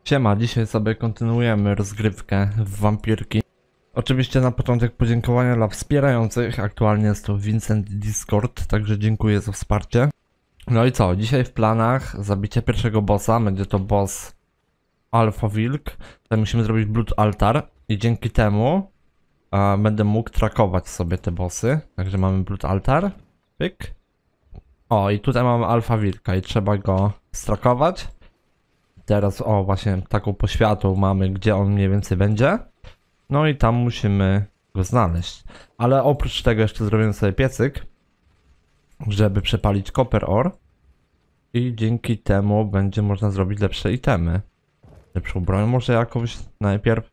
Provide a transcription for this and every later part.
Siema, dzisiaj sobie kontynuujemy rozgrywkę w wampirki. Oczywiście na początek podziękowania dla wspierających. Aktualnie jest to Vincent Discord, także dziękuję za wsparcie. No i co, dzisiaj w planach zabicie pierwszego bossa, będzie to boss Alpha Wilk. Tutaj musimy zrobić Blood Altar i dzięki temu będę mógł trakować sobie te bossy. Także mamy Blood Altar, pyk. O, i tutaj mamy Alpha Wilka i trzeba go strakować. Teraz właśnie taką poświatą mamy, gdzie on mniej więcej będzie. No i tam musimy go znaleźć. Ale oprócz tego jeszcze zrobimy sobie piecyk, żeby przepalić copper ore. I dzięki temu będzie można zrobić lepsze itemy. Lepszą broń może jakąś najpierw.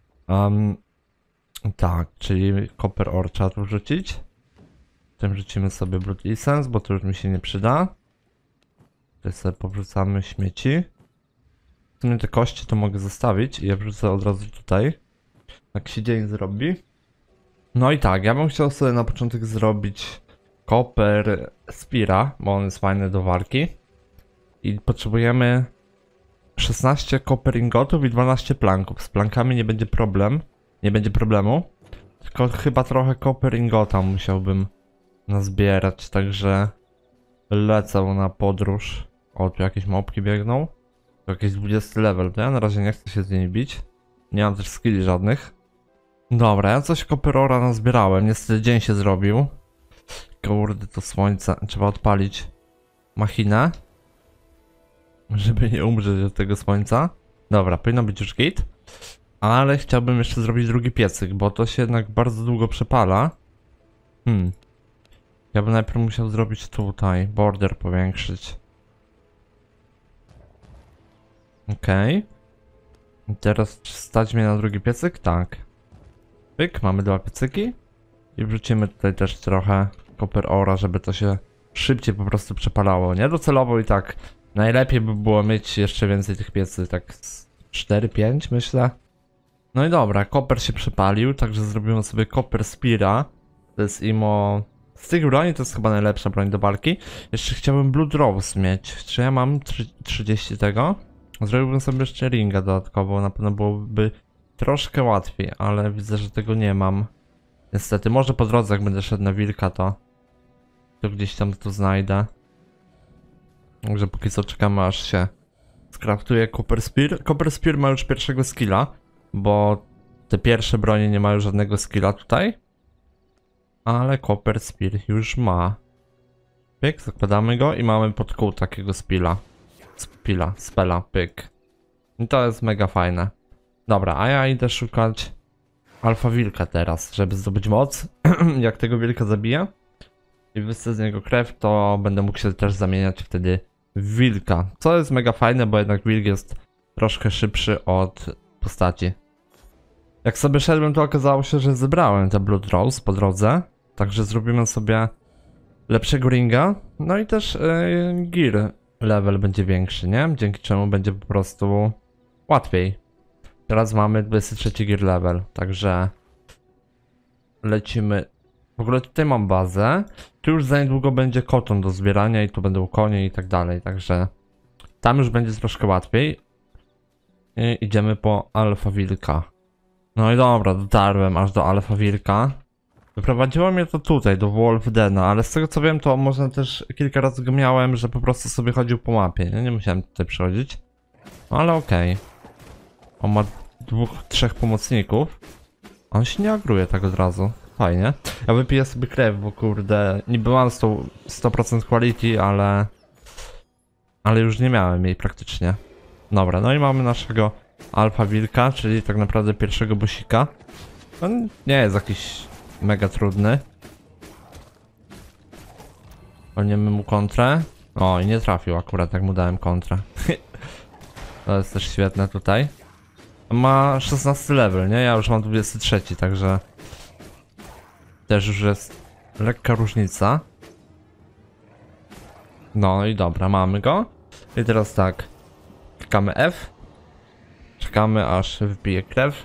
Tak, czyli copper ore trzeba tu wrzucić. Potem wrzucimy sobie blood essence, bo to już mi się nie przyda. Tutaj sobie powrzucamy śmieci. W sumie te kości to mogę zostawić i ja wrzucę od razu tutaj. Jak się dzień zrobi. No i tak, ja bym chciał sobie na początek zrobić Copper Spira, bo on jest fajny do walki. I potrzebujemy 16 copper ingotów i 12 planków. Z plankami nie będzie problemu. Tylko chyba trochę copper ingota musiałbym nazbierać, także lecę na podróż. O, tu jakieś mopki biegną. To jakiś 20 level, to ja na razie nie chcę się z nimi bić. Nie mam też skilli żadnych. Dobra, ja coś copper ore'a nazbierałem, niestety dzień się zrobił. Kurde, to słońce, trzeba odpalić machinę, żeby nie umrzeć od tego słońca. Dobra, powinno być już git. Ale chciałbym jeszcze zrobić drugi piecyk, bo to się jednak bardzo długo przepala. Ja bym najpierw musiał zrobić tutaj, border powiększyć. Okej. I teraz stać mnie na drugi piecyk? Tak. Pyk, mamy dwa piecyki. I wrzucimy tutaj też trochę copper ore'a, żeby to się szybciej po prostu przepalało. Nie docelowo i tak najlepiej by było mieć jeszcze więcej tych piecy, tak 4-5 myślę. No i dobra, copper się przepalił, także zrobimy sobie copper spira. To jest imo... Z tych broni to jest chyba najlepsza broń do walki. Jeszcze chciałbym blood rose mieć. Czy ja mam 30 tego? Zrobiłbym sobie jeszcze ringa dodatkowo, na pewno byłoby troszkę łatwiej, ale widzę, że tego nie mam. Niestety, może po drodze jak będę szedł na wilka, to gdzieś tam to znajdę. Także póki co czekamy, aż się skraftuje Copper Spear. Copper Spear ma już pierwszego skilla, bo te pierwsze bronie nie mają żadnego skilla tutaj. Ale Copper Spear już ma. Pyk, zakładamy go i mamy pod kół takiego spela, pyk. I to jest mega fajne. Dobra, a ja idę szukać Alpha Wilka teraz, żeby zdobyć moc. Jak tego wilka zabiję i wyssę z niego krew, to będę mógł się też zamieniać wtedy w wilka. Co jest mega fajne, bo jednak wilk jest troszkę szybszy od postaci. Jak sobie szedłem, to okazało się, że zebrałem te Blood Rose po drodze. Także zrobimy sobie lepszego ringa. No i też gear level będzie większy, nie? Dzięki czemu będzie po prostu łatwiej. Teraz mamy 23 gear level, także lecimy. W ogóle tutaj mam bazę. Tu już za niedługo będzie koton do zbierania i tu będą konie i tak dalej, także tam już będzie troszkę łatwiej. I idziemy po Alpha Wilka. No i dobra, dotarłem aż do Alpha Wilka. Wyprowadziło mnie to tutaj, do Wolf Dena, ale z tego co wiem, to można też kilka razy go miałem, że po prostu sobie chodził po mapie. Nie musiałem tutaj przychodzić. No ale okej. On ma 2-3 pomocników. On się nie agruje tak od razu. Fajnie. Ja wypiję sobie krew, bo kurde, niby mam 100% quality, ale już nie miałem jej praktycznie. Dobra, no i mamy naszego Alpha Wilka, czyli tak naprawdę pierwszego bossika. On nie jest jakiś mega trudny. Walniemy mu kontrę. O, i nie trafił akurat, jak mu dałem kontrę. To jest też świetne tutaj. Ma 16 level, nie? Ja już mam 23, także też już jest lekka różnica. No i dobra, mamy go. I teraz tak, klikamy F. Czekamy, aż wypije krew.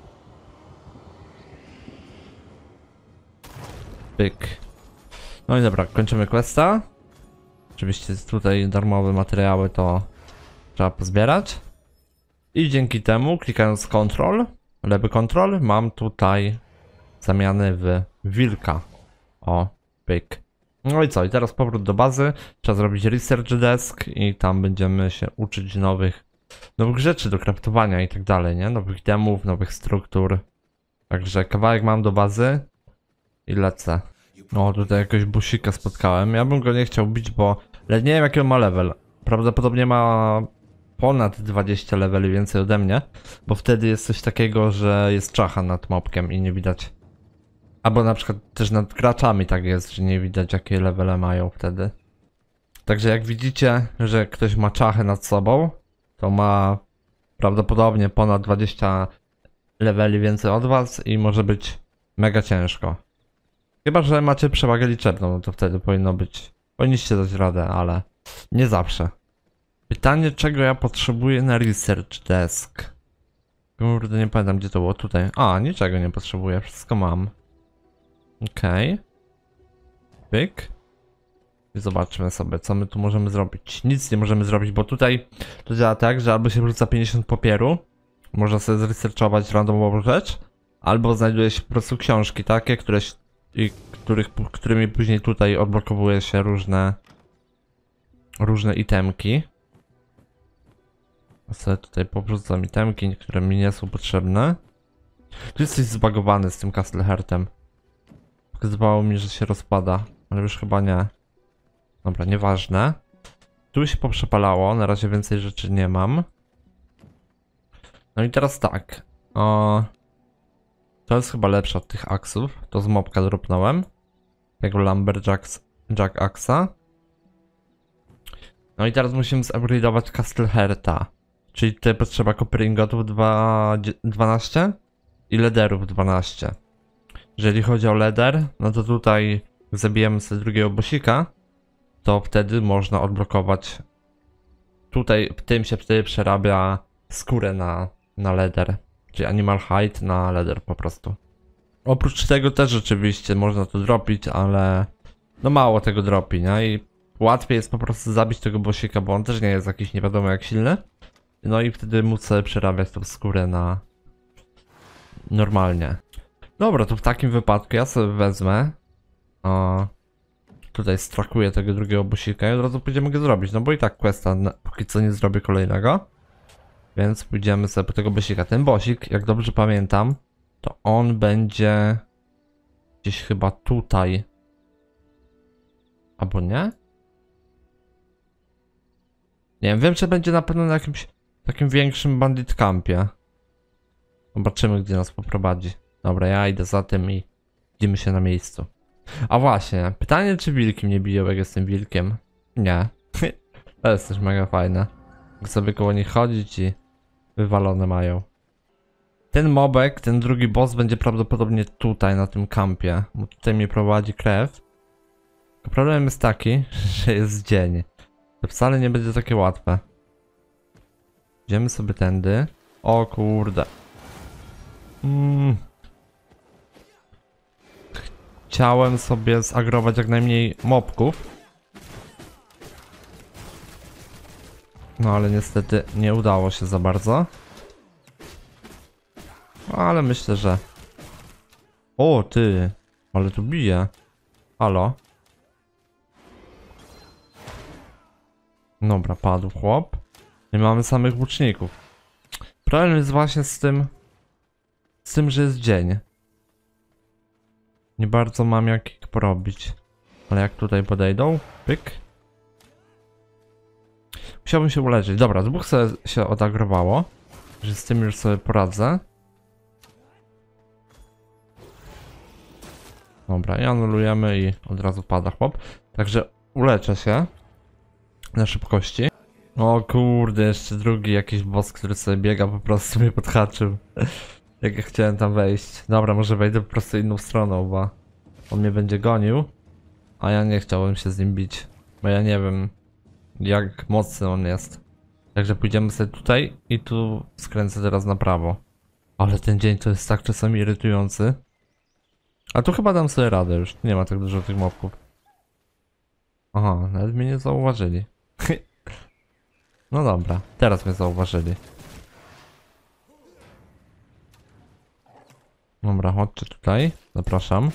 Pyk. No i dobra, kończymy questa. Oczywiście tutaj darmowe materiały to trzeba pozbierać. I dzięki temu, klikając Ctrl, lewy Ctrl, mam tutaj zamiany w wilka. O, pyk. No i co? I teraz powrót do bazy. Trzeba zrobić research desk i tam będziemy się uczyć nowych rzeczy do craftowania i tak dalej, nie? Nowych itemów, nowych struktur. Także kawałek mam do bazy i lecę. O, tutaj jakiegoś busika spotkałem. Ja bym go nie chciał bić, bo nie wiem jaki on ma level. Prawdopodobnie ma ponad 20 leveli więcej ode mnie, bo wtedy jest coś takiego, że jest czacha nad mobkiem i nie widać. Albo na przykład też nad graczami tak jest, że nie widać jakie levele mają wtedy. Także jak widzicie, że ktoś ma czachę nad sobą, to ma prawdopodobnie ponad 20 leveli więcej od was i może być mega ciężko. Chyba że macie przewagę liczebną, no to wtedy powinno być. Powinniście dać radę, ale nie zawsze. Pytanie, czego ja potrzebuję na research desk. Kurde, nie pamiętam gdzie to było. Tutaj. A, niczego nie potrzebuję, wszystko mam. Okej. Pyk. I zobaczmy sobie, co my tu możemy zrobić. Nic nie możemy zrobić, bo tutaj to działa tak, że albo się wrzuca 50 papieru, można sobie zresearchować randomową rzecz, albo znajduje się po prostu książki takie, którymi później tutaj odblokowuje się różne itemki. Ja sobie tutaj powrzucam itemki, które mi nie są potrzebne. Tu jest coś zbagowany z tym Castle Heartem. Pokazywało mi, że się rozpada, ale już chyba nie. Dobra, nieważne. Tu się poprzepalało, na razie więcej rzeczy nie mam. No i teraz tak. To jest chyba lepsze od tych aksów. To z mobka dropnąłem. Tego Lumberjack Axa. No i teraz musimy zupgrade'ować Castle Hearta. Czyli tutaj potrzeba copper ingotów 12 i lederów 12. Jeżeli chodzi o leder, no to tutaj zabijemy sobie drugiego bossika, to wtedy można odblokować. Tutaj w tym się wtedy przerabia skórę na leder. Czyli animal hide na leder po prostu. Oprócz tego też rzeczywiście można to dropić, ale no mało tego dropi, nie? I łatwiej jest po prostu zabić tego bossika, bo on też nie jest jakiś nie wiadomo jak silny. No i wtedy móc sobie przerabiać tą skórę na normalnie. Dobra, to w takim wypadku ja sobie wezmę. Tutaj strakuję tego drugiego bossika i od razu pójdziemy go zrobić. No bo i tak questa póki co nie zrobię kolejnego. Więc pójdziemy sobie po tego bossika. Ten bossik, jak dobrze pamiętam, to on będzie gdzieś chyba tutaj. Albo nie? Nie wiem, czy będzie na pewno na jakimś takim większym bandit campie. Zobaczymy, gdzie nas poprowadzi. Dobra, ja idę za tym i widzimy się na miejscu. A właśnie, pytanie, czy wilki mnie biją, jak jestem wilkiem? Nie. To jest też mega fajne. Jak sobie koło nich chodzić i wywalone mają. Ten mobek, ten drugi boss będzie prawdopodobnie tutaj, na tym kampie. Bo tutaj mnie prowadzi krew. Tylko problem jest taki, że jest dzień. To wcale nie będzie takie łatwe. Idziemy sobie tędy. O kurde. Chciałem sobie zagrować jak najmniej mobków. No ale niestety nie udało się za bardzo. Ale myślę, że... O ty! Ale tu bije. Halo? Dobra, padł chłop. Nie mamy samych łuczników. Problem jest właśnie z tym, że jest dzień. Nie bardzo mam jak ich porobić. Ale jak tutaj podejdą, pyk. Musiałbym się uleczyć. Dobra, dwóch sobie się odagrowało. Że z tym już sobie poradzę. Dobra, i anulujemy i od razu pada chłop. Także uleczę się na szybkości. O kurde, jeszcze drugi jakiś boss, który sobie biega, po prostu mnie podhaczył. Jak ja chciałem tam wejść. Dobra, może wejdę po prostu inną stroną, bo on mnie będzie gonił. A ja nie chciałbym się z nim bić. Bo ja nie wiem, jak mocny on jest. Także pójdziemy sobie tutaj i tu skręcę teraz na prawo. Ale ten dzień to jest tak czasami irytujący. A tu chyba dam sobie radę już. Nie ma tak dużo tych mobków. Aha, nawet mnie nie zauważyli. No dobra, teraz mnie zauważyli. Dobra, chodźcie tutaj. Zapraszam.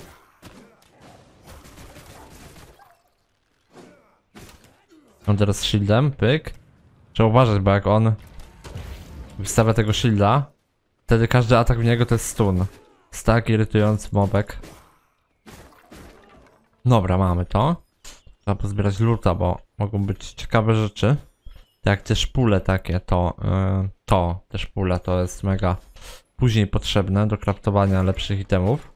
On teraz z shieldem, pyk. Trzeba uważać, bo jak on wystawia tego shielda, wtedy każdy atak w niego to jest stun. Jest tak irytujący mobek. Dobra, mamy to. Trzeba pozbierać loota, bo mogą być ciekawe rzeczy. Jak te szpule takie, te szpule to jest mega później potrzebne do craftowania lepszych itemów.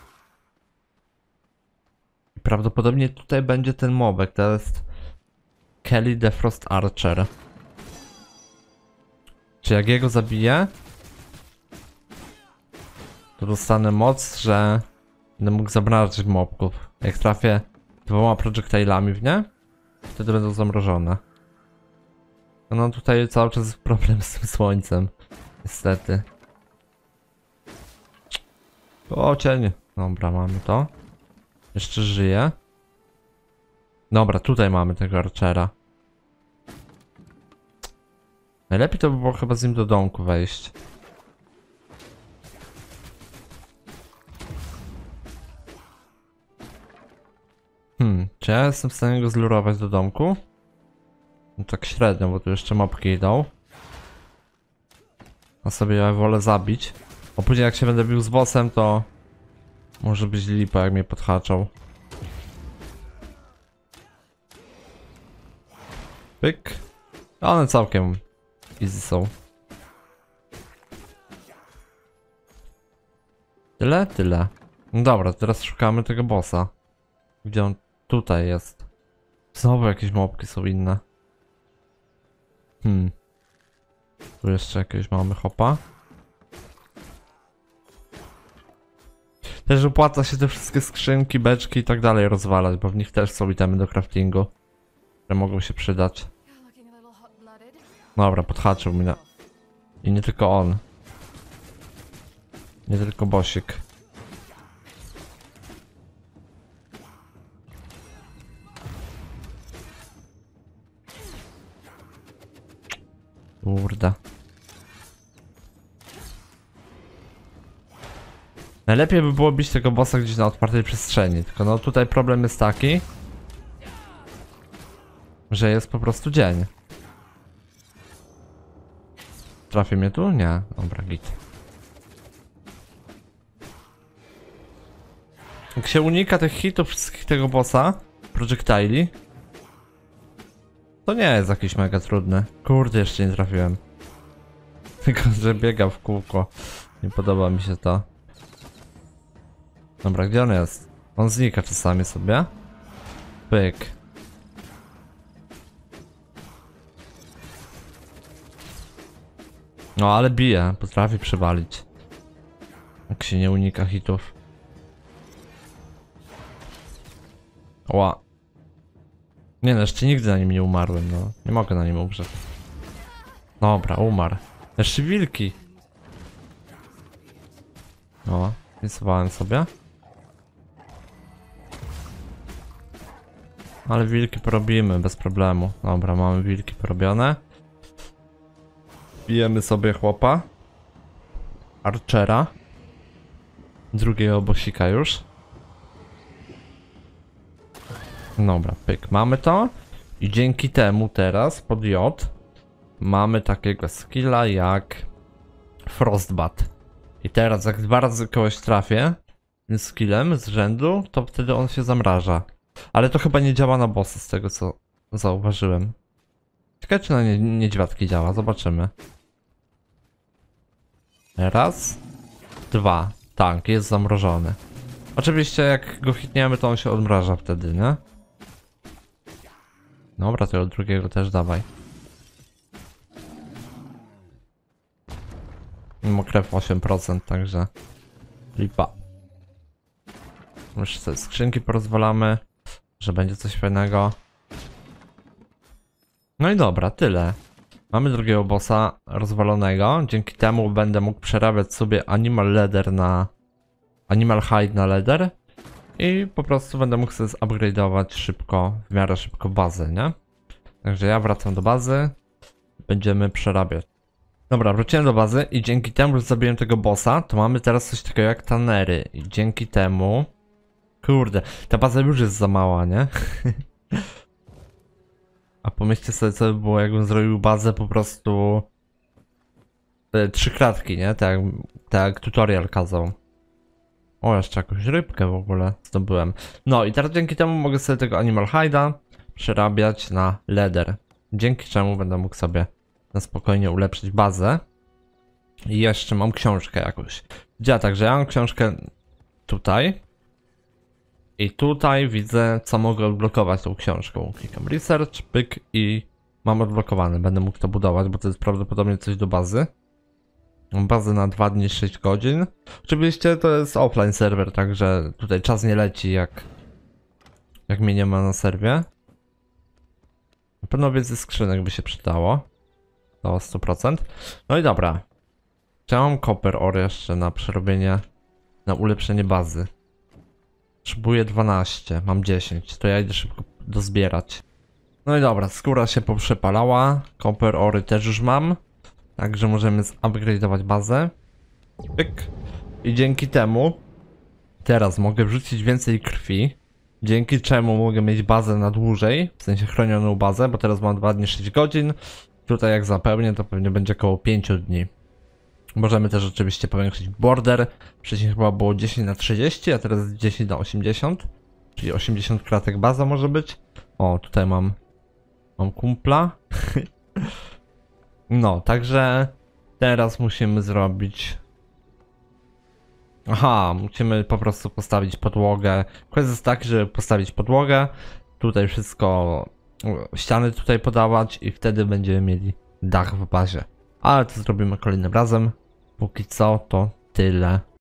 I prawdopodobnie tutaj będzie ten mobek, to jest Kelly the Frost Archer. Czy jak jego zabiję, to dostanę moc, że będę mógł zamrażać mobków. Jak trafię 2 projectilami w nie, wtedy będą zamrożone. No tutaj cały czas jest problem z tym słońcem. Niestety. O, cień. Dobra, mamy to. Jeszcze żyje. Dobra, tutaj mamy tego Archera. Najlepiej to by było chyba z nim do domku wejść. Czy ja jestem w stanie go zlurować do domku? No tak średnio, bo tu jeszcze mopki idą. A sobie ja wolę zabić. Bo później jak się będę bił z bossem, to może być lipa, jak mnie podhaczą. Pyk. One całkiem easy są. Tyle. No dobra, teraz szukamy tego bossa. Gdzie on tutaj jest? Znowu jakieś mopki są inne. Tu jeszcze jakiegoś mamy hopa. Też opłaca się te wszystkie skrzynki, beczki i tak dalej rozwalać, bo w nich też są itemy do craftingu, które mogą się przydać. Dobra, podhaczył mnie. I nie tylko on. Nie tylko bossik. Kurde. Najlepiej by było bić tego bossa gdzieś na otwartej przestrzeni, tylko no tutaj problem jest taki, że jest po prostu dzień. Trafi mnie tu? Nie. Dobra, git. Jak się unika tych hitów wszystkich tego bossa, projectili, to nie jest jakiś mega trudny. Kurde, jeszcze nie trafiłem. Tylko, że biega w kółko. Nie podoba mi się to. Dobra, gdzie on jest? On znika czasami sobie. Pyk. No ale bije, potrafi przewalić. Jak się nie unika hitów. Oła. Nie no, jeszcze nigdy na nim nie umarłem, no. Nie mogę na nim umrzeć. Dobra, umarł. Jeszcze wilki. O, rysowałem sobie. Ale wilki porobimy bez problemu. Dobra, mamy wilki porobione. Bijemy sobie chłopa. Archera. Drugiego bossika już. Dobra, pyk, mamy to. I dzięki temu teraz pod J mamy takiego skilla jak Frostbat. I teraz jak 2 razy kogoś trafię tym skillem z rzędu, to wtedy on się zamraża. Ale to chyba nie działa na bossy z tego co zauważyłem. Ciekawe czy na niedźwiadki działa, zobaczymy. Raz, 2. Tak, jest zamrożony. Oczywiście jak go hitniemy, to on się odmraża wtedy, nie? Dobra, tego drugiego też dawaj. Mimo krew 8%, także lipa. Już sobie skrzynki porozwalamy, że będzie coś fajnego. No i dobra, tyle. Mamy drugiego bossa rozwalonego. Dzięki temu będę mógł przerabiać sobie animal leather na animal hide na leather. I po prostu będę mógł sobie zupgrade'ować szybko, w miarę szybko bazę, nie? Także ja wracam do bazy. Będziemy przerabiać Dobra, wróciłem do bazy i dzięki temu, że zabiłem tego bossa, to mamy teraz coś takiego jak tanery. I dzięki temu... Kurde, ta baza już jest za mała, nie? A pomyślcie sobie, co by było, jakbym zrobił bazę po prostu... 3 klatki, nie? Tak jak tutorial kazał. O, jeszcze jakąś rybkę w ogóle zdobyłem. No i teraz dzięki temu mogę sobie tego Animal Hide'a przerabiać na leather. Dzięki czemu będę mógł sobie na spokojnie ulepszyć bazę. I jeszcze mam książkę jakąś. Działa tak, że ja mam książkę tutaj. I tutaj widzę, co mogę odblokować tą książką. Klikam research, pyk i mam odblokowane. Będę mógł to budować, bo to jest prawdopodobnie coś do bazy. Mam bazę na 2 dni 6 godzin. Oczywiście to jest offline serwer, także tutaj czas nie leci jak mnie nie ma na serwie. Na pewno więcej skrzynek by się przydało. To 100%. No i dobra. Czy ja mam copper ore jeszcze na przerobienie, na ulepszenie bazy? Potrzebuję 12, mam 10, to ja idę szybko dozbierać. No i dobra, skóra się poprzepalała, copper ore też już mam. Także możemy zupgrade'ować bazę. Pyk. I dzięki temu teraz mogę wrzucić więcej krwi. Dzięki czemu mogę mieć bazę na dłużej, w sensie chronioną bazę, bo teraz mam 2 dni 6 godzin. Tutaj jak zapełnię, to pewnie będzie około 5 dni. Możemy też oczywiście powiększyć border. Wcześniej chyba było 10 na 30, a teraz jest 10 na 80. Czyli 80 klatek baza może być. O, tutaj mam kumpla. No, także teraz musimy zrobić... Aha, musimy po prostu postawić podłogę. Kwestia jest tak, żeby postawić podłogę. Tutaj wszystko... Ściany tutaj podawać i wtedy będziemy mieli dach w bazie. Ale to zrobimy kolejnym razem. Póki co to tyle.